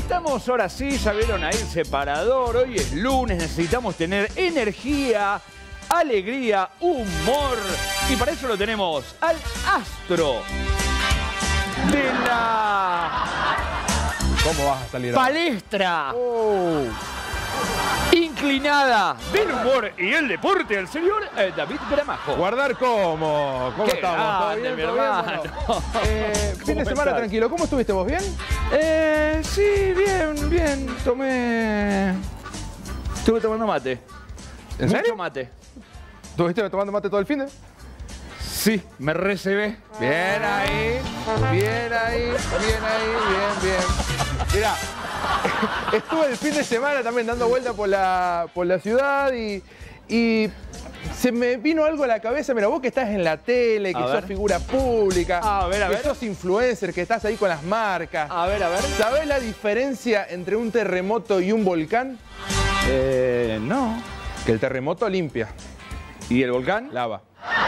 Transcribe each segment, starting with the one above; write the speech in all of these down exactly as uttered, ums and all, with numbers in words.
Estamos ahora sí, ya vieron ahí el separador. Hoy es lunes, necesitamos tener energía, alegría, humor. Y para eso lo tenemos al astro de la... ¿Cómo vas a salir? Palestra Oh. inclinada del humor y el deporte, el señor eh, David Gramajo. Guardar cómo. ¿Cómo Qué estamos? ¿Todo grande, bien? mi ¿Todo bien? hermano. Bueno, eh, fin de ¿Cómo semana estás? tranquilo. ¿Cómo estuviste vos? ¿Bien? Eh, sí, bien, bien. Tomé... Estuve tomando mate. ¿En Mucho serio? mate. ¿Estuviste tomando mate todo el fin de? Sí, me recebé. Bien ahí, bien ahí, bien ahí, bien, bien. Mirá, estuve el fin de semana también dando vuelta por la, por la ciudad y, y se me vino algo a la cabeza. Mira, vos que estás en la tele, que A sos ver. figura pública, A ver, a que ver. sos influencer, que estás ahí con las marcas. A ver, a ver. ¿Sabés la diferencia entre un terremoto y un volcán? Eh, no. Que el terremoto limpia, ¿Y el volcán? lava.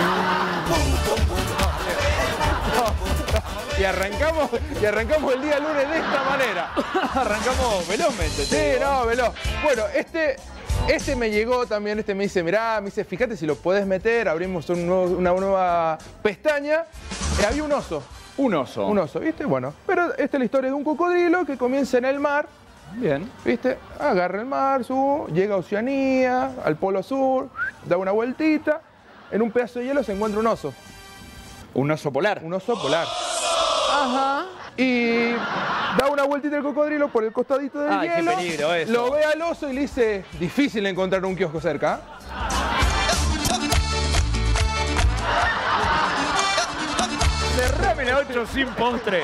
Y arrancamos, y arrancamos el día lunes de esta manera. Arrancamos velozmente. Sí, no, veloz. Bueno, este, este me llegó también, este me dice, mirá, me dice, fíjate si lo podés meter, abrimos un nuevo- una nueva pestaña. Eh, había un oso, Un oso. un oso, ¿viste? Bueno, pero esta es la historia de un cocodrilo que comienza en el mar, Bien. ¿viste? Agarra el mar, sube, llega a Oceanía, al Polo Sur, da una vueltita, en un pedazo de hielo se encuentra un oso, Un oso polar. un oso polar. Ajá. Y da una vueltita el cocodrilo por el costadito del Ay, qué hielo. peligro eso. Lo ve al oso y le dice, difícil encontrar un kiosco cerca. Cerrame la ocho sin postre.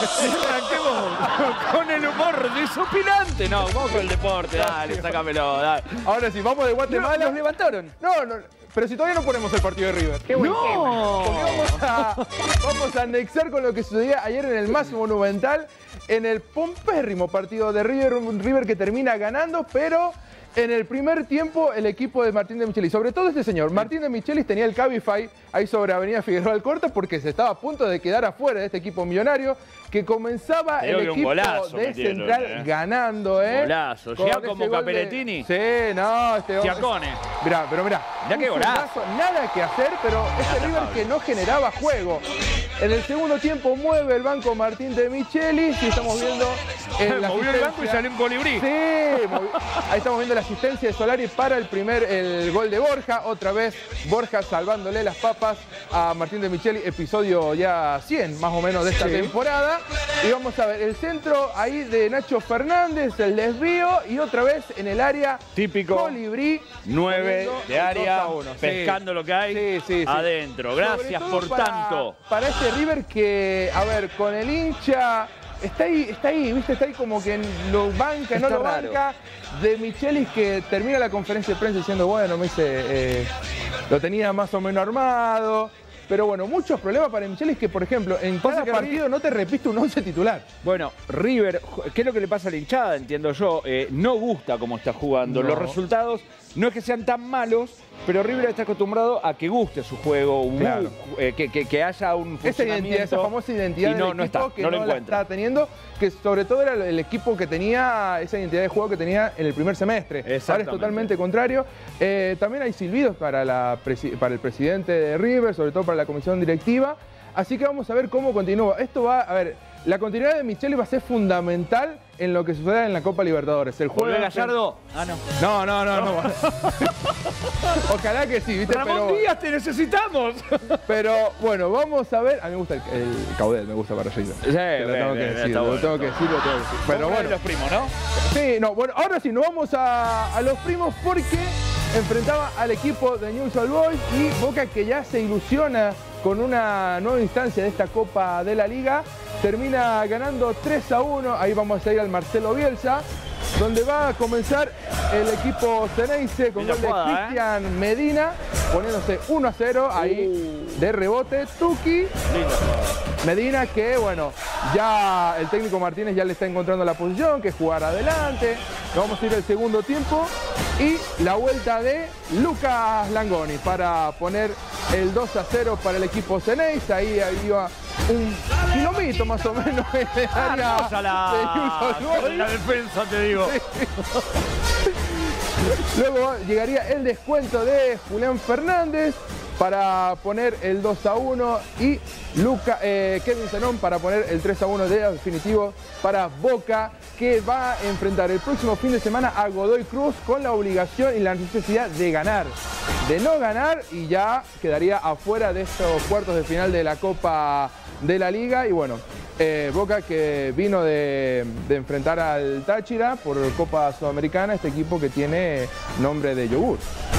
Y arranquemos con el humor desopilante. No, vamos con el deporte. Dale, sácamelo. Dale. Ahora sí, vamos de Guatemala. ¿Los levantaron? No, no, pero si todavía no ponemos el partido de River. Qué buen tema. No. Porque vamos a, vamos a anexar con lo que sucedía ayer en el más monumental, en el pompérrimo partido de River, un River que termina ganando, pero en el primer tiempo el equipo de Martín de Michelis, sobre todo este señor, Martín de Michelis tenía el Cabify ahí sobre Avenida Figueroa Alcorta porque se estaba a punto de quedar afuera de este equipo millonario que comenzaba Te digo el que un equipo golazo de metieron, Central eh. ganando, ¿eh? Golazo. Con ¿Ya ese como gol de- Capellettini? Sí, no, este hombre... Giacone. Mirá, pero mirá. Mirá qué un golazo. zurdazo, nada que hacer, pero este River que no generaba juego. En el segundo tiempo mueve el banco Martín de Michelis y estamos viendo en la Movió el banco y asistencia- salió un colibrí. Sí, movi- ahí estamos viendo la asistencia de Solari para el primer el gol de Borja. Otra vez Borja salvándole las papas a Martín de Micheli, episodio ya cien más o menos de esta Sí. temporada. Y vamos a ver el centro ahí de Nacho Fernández, el desvío y otra vez en el área Típico. Colibrí. nueve poniendo de área, dos a uno. Sí. pescando lo que hay Sí, sí, sí. adentro. Sobre Gracias todo por para- tanto. Para este River que, a ver, con el hincha, está ahí, está ahí, ¿viste? Está ahí como que lo banca, no Está lo raro. banca. De Michelis que termina la conferencia de prensa diciendo, bueno, me dice, eh, lo tenía más o menos armado. Pero bueno, muchos problemas para Michelis que, por ejemplo, en Pasa cada que partido no te repite un once titular. Bueno, River, ¿qué es lo que le pasa a la hinchada? Entiendo yo. Eh, no gusta cómo está jugando. No. Los resultados no es que sean tan malos, pero River está acostumbrado a que guste su juego, un- Claro. eh, que, que- que haya un Esa identidad, funcionamiento. esa famosa identidad y no, del no equipo está, que no no, lo la encuentra. está teniendo, que sobre todo era el equipo que tenía esa identidad de juego que tenía en el primer semestre. Ahora es Exactamente. totalmente contrario. Eh, también hay silbidos para, la presi- para el presidente de River, sobre todo para la comisión directiva. Así que vamos a ver cómo continúa. Esto va, a ver, la continuidad de Micheli va a ser fundamental en lo que suceda en la Copa Libertadores. El ¿Volvió juego Gallardo? Ah, no. No, no, no, no. Ojalá que sí, ¿viste? Ramón Pero, Díaz, te necesitamos. pero bueno, vamos a ver. A mí me gusta el, el caudel, me gusta para River. Sí, Te lo tengo que bien, decir, está lo bueno, tengo que está decir, lo tengo que decir. Pero Vamos a ver bueno, los primos, ¿no? sí, no, bueno, ahora sí, nos vamos a, a los primos porque enfrentaba al equipo de Newell's Old Boys y Boca, que ya se ilusiona con una nueva instancia de esta Copa de la Liga, termina ganando tres a uno. Ahí vamos a ir al Marcelo Bielsa, donde va a comenzar el equipo Ceneice con Linda gol de jugada, ¿eh? Cristian Medina, poniéndose uno a cero ahí de rebote. Tuki Lindo. Medina, que bueno, ya el técnico Martínez ya le está encontrando la posición, que es jugar adelante. Nos vamos a ir al segundo tiempo y la vuelta de Lucas Langoni para poner el dos a cero para el equipo Ceneice. Ahí había un kilómetro más o menos en el área Hermosa la, de Newell's Old Boys. la defensa, te digo. Luego llegaría el descuento de Julián Fernández para poner el dos a uno y Luca, eh, Kevin Zenón para poner el tres a uno de definitivo para Boca, que va a enfrentar el próximo fin de semana a Godoy Cruz con la obligación y la necesidad de ganar. De no ganar y ya quedaría afuera de estos cuartos de final de la Copa de la Liga. Y bueno, eh, Boca que vino de, de enfrentar al Táchira por Copa Sudamericana, este equipo que tiene nombre de yogur.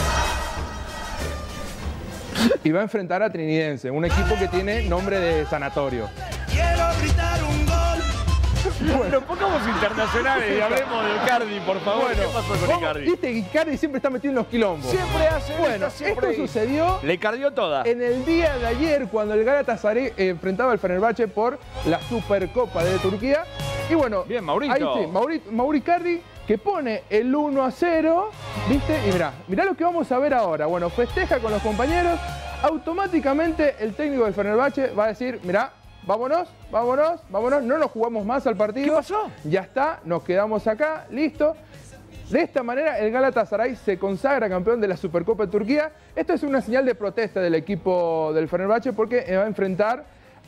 Y va a enfrentar a Trinidense, un equipo que tiene nombre de sanatorio. Quiero gritar un gol. Bueno, pongamos internacionales y hablemos de Icardi, por favor. Bueno, ¿qué pasó con ¿cómo? Icardi? Viste que Icardi siempre está metido en los quilombos. Siempre hace Bueno, esto, siempre esto ahí. sucedió Le cardió toda. en el día de ayer cuando el Galatasaray eh, enfrentaba al Fenerbahce por la Supercopa de Turquía. Y bueno, Bien, Maurito. ahí sí, Mauri, Mauri Icardi que pone el uno a cero, ¿viste? Y mirá, mirá lo que vamos a ver ahora. Bueno, festeja con los compañeros. Automáticamente el técnico del Fenerbahce va a decir, mirá, vámonos, vámonos, vámonos, no nos jugamos más al partido. ¿Qué pasó? Ya está, nos quedamos acá, listo. De esta manera el Galatasaray se consagra campeón de la Supercopa de Turquía. Esto es una señal de protesta del equipo del Fenerbahce porque va a enfrentar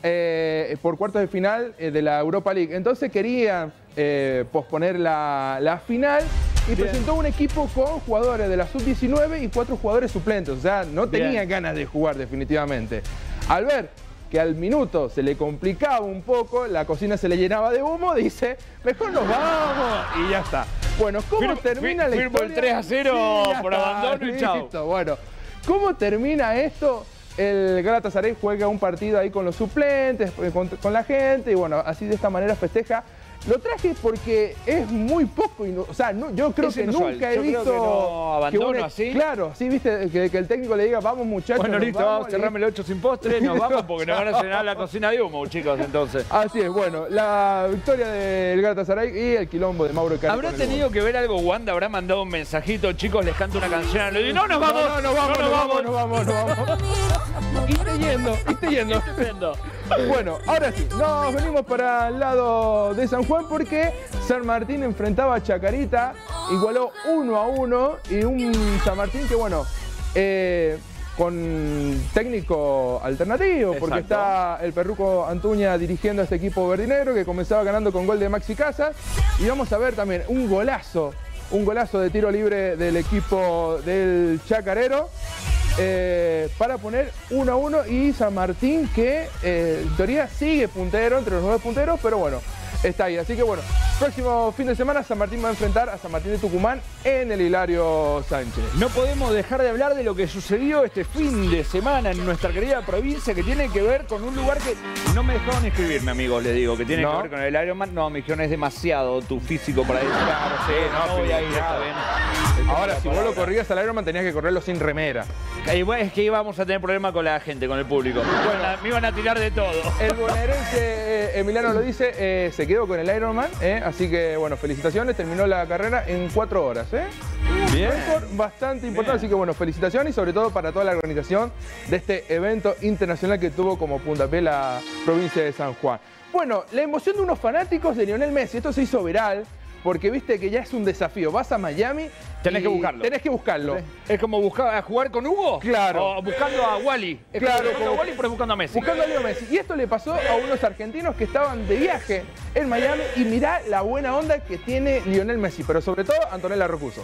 eh, por cuartos de final eh, de la Europa League. Entonces querían eh, posponer la, la final y Bien. presentó un equipo con jugadores de la sub diecinueve y cuatro jugadores suplentes. O sea, no Bien. tenían ganas de jugar definitivamente. Al ver que al minuto se le complicaba un poco, la cocina se le llenaba de humo, dice, mejor nos vamos y ya está. Bueno, ¿cómo Fir- termina fir- la firmo historia? el tres a cero ya por está, abandono y chao. listo. Bueno, ¿cómo termina esto? El Galatasaray juega un partido ahí con los suplentes, con, con la gente y bueno, así de esta manera festeja. Lo traje porque es muy poco, inu- o sea, no, yo creo Es que inusual. nunca he Yo creo visto que no abandono un- así. Claro, sí, viste, que, que el técnico le diga, vamos muchachos. Bueno, nos listo, vamos", vamos, cerrame el ocho sin postre, nos vamos porque nos van a llenar la cocina de humo, chicos, entonces. Así es, bueno, la victoria del Galatasaray y el quilombo de Mauro Icardi. ¿Habrá con el tenido que ver algo Wanda? ¿Habrá mandado un mensajito? Chicos, les canto una canción. Le digo, no, nos gol. vamos. No, no, no vamos, no, vamos, no vamos, no vamos. Y estoy yendo, y estoy yendo. Estupendo. Bueno, ahora sí, nos venimos para el lado de San Juan porque San Martín enfrentaba a Chacarita, igualó uno a uno y un San Martín que, bueno, eh, con técnico alternativo, porque Exacto. está el perruco Antuña dirigiendo a este equipo verdinegro que comenzaba ganando con gol de Maxi Casas. Y vamos a ver también un golazo, un golazo de tiro libre del equipo del Chacarero. Eh, para poner uno a uno y San Martín que eh, en teoría sigue puntero entre los nueve punteros, pero bueno, está ahí. Así que bueno, próximo fin de semana San Martín va a enfrentar a San Martín de Tucumán en el Hilario Sánchez. No podemos dejar de hablar de lo que sucedió este fin de semana en nuestra querida provincia, que tiene que ver con un lugar que no me dejaron inscribirme, amigos, les digo, que tiene ¿No? que ver con el Ironman. No, me dijeron, es demasiado tu físico para eso. Claro, sí, no, no voy a ir, está bien. Ahora, si vos lo corrías al Ironman tenías que correrlo sin remera. Y bueno, es que íbamos a tener problemas con la gente, con el público. Bueno, me iban a tirar de todo. El bonaerense eh, Emiliano lo dice, eh, se quedó con el Ironman, eh, así que bueno, felicitaciones, terminó la carrera en cuatro horas. Eh. Bien. Un récord bastante importante, Bien. así que bueno, felicitaciones y sobre todo para toda la organización de este evento internacional que tuvo como puntapié la provincia de San Juan. Bueno, la emoción de unos fanáticos de Lionel Messi, esto se hizo viral porque viste que ya es un desafío, vas a Miami, Tenés y que buscarlo. Tenés que buscarlo. Es como buscar a jugar con Hugo. Claro. O buscando a Wally. Es Claro, como buscando como- a Wally, pero buscando a Messi. Buscando a Leo Messi. Y esto le pasó a unos argentinos que estaban de viaje en Miami y mirá la buena onda que tiene Lionel Messi, pero sobre todo Antonella Rocuso.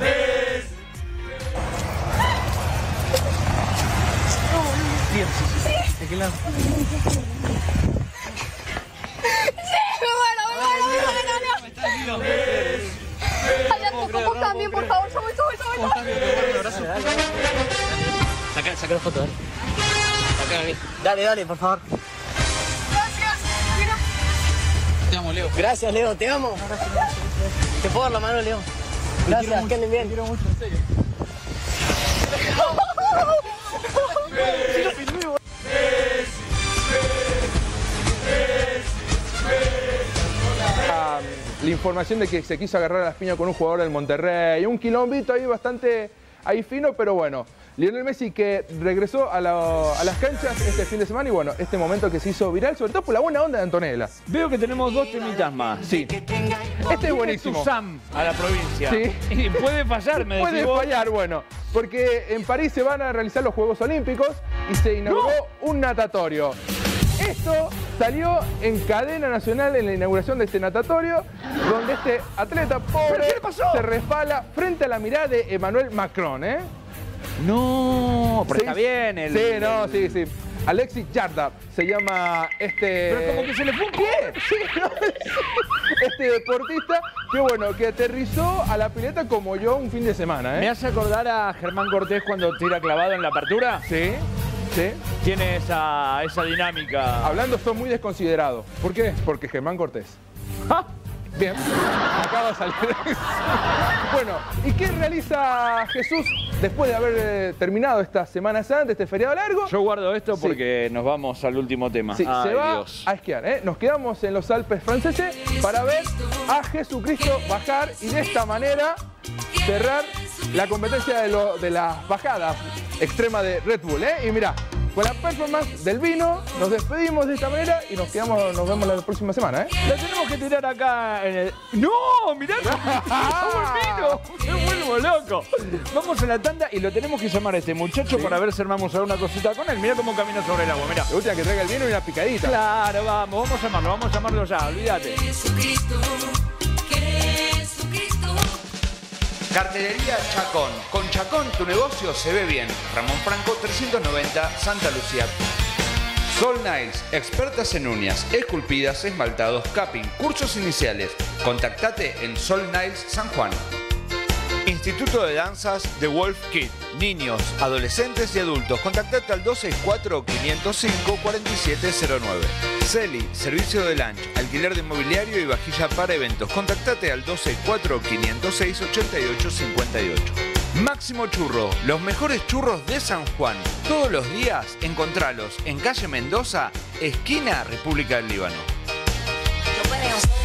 Ay, vos también, por favor, yo voy, yo voy, yo voy. Saca, saca la foto, dale. Saca, dale, dale, por favor. Gracias. Mira. Te amo, Leo. Gracias, Leo, te amo. Te puedo dar la mano, Leo. Gracias, que anden bien. Te quiero mucho, en serio. Ah, la información de que se quiso agarrar a las piñas con un jugador del Monterrey, un quilombito ahí bastante ahí fino, pero bueno, Lionel Messi que regresó a, la, a las canchas este fin de semana y bueno, este momento que se hizo viral, sobre todo por la buena onda de Antonella. Veo que tenemos dos temitas más. Sí. Este es buenísimo. Tu Sam a la provincia. Sí. Y puede fallar, me Puede decís vos. fallar, bueno. Porque en París se van a realizar los Juegos Olímpicos y se inauguró ¡No! un natatorio. Esto salió en cadena nacional en la inauguración de este natatorio, donde este atleta pobre qué le pasó? se resbala frente a la mirada de Emmanuel Macron, ¿eh? No, pero Sí, está bien. El, Sí, no, sí, sí. Alexis Jardab se llama este... Pero como que se le fue un pie. Sí, ¿no? Este deportista que bueno, que aterrizó a la pileta como yo un fin de semana, ¿eh? ¿Me hace acordar a Germán Cortés cuando tira clavado en la apertura? Sí, sí. Tiene esa, esa dinámica. Hablando, son muy desconsiderados. ¿Por qué? Porque Germán Cortés. ¡Ja! Bien, acaba de salir. Bueno, ¿y qué realiza Jesús después de haber eh, terminado esta Semana Santa, este feriado largo? Yo guardo esto Sí. porque nos vamos al último tema. Sí, Ay, se va Dios. a esquiar, ¿eh? Nos quedamos en los Alpes franceses para ver a Jesucristo bajar y de esta manera cerrar la competencia de, lo, de las bajadas extrema de Red Bull, ¿eh? Y mira, con la performance del vino, nos despedimos de esta manera y nos quedamos, nos vemos la próxima semana, ¿eh? La tenemos que tirar acá en el... ¡No! ¡Mirá cómo el vino! ¡Me vuelvo loco! Vamos a la tanda y lo tenemos que llamar a este muchacho para ver si armamos alguna cosita con él. Mirá cómo camina sobre el agua, mirá. La última que traiga el vino y una picadita. Claro, vamos, vamos a llamarlo, vamos a llamarlo ya, olvídate. Jesucristo, Jesucristo. Cartelería Chacón. Con Chacón tu negocio se ve bien. Ramón Franco trescientos noventa, Santa Lucía. Sol Nails, expertas en uñas, esculpidas, esmaltados, capping, cursos iniciales. Contactate en Sol Nails San Juan. Instituto de Danzas The Wolf Kid. Niños, adolescentes y adultos. Contactate al dos seis cuatro, quinientos cinco, cuarenta y siete cero nueve. Celi, servicio de lunch, alquiler de mobiliario y vajilla para eventos. Contactate al dos seis cuatro, quinientos seis, ochenta y ocho cincuenta y ocho. Máximo Churro, los mejores churros de San Juan. Todos los días encontralos en calle Mendoza, esquina República del Líbano. No podemos.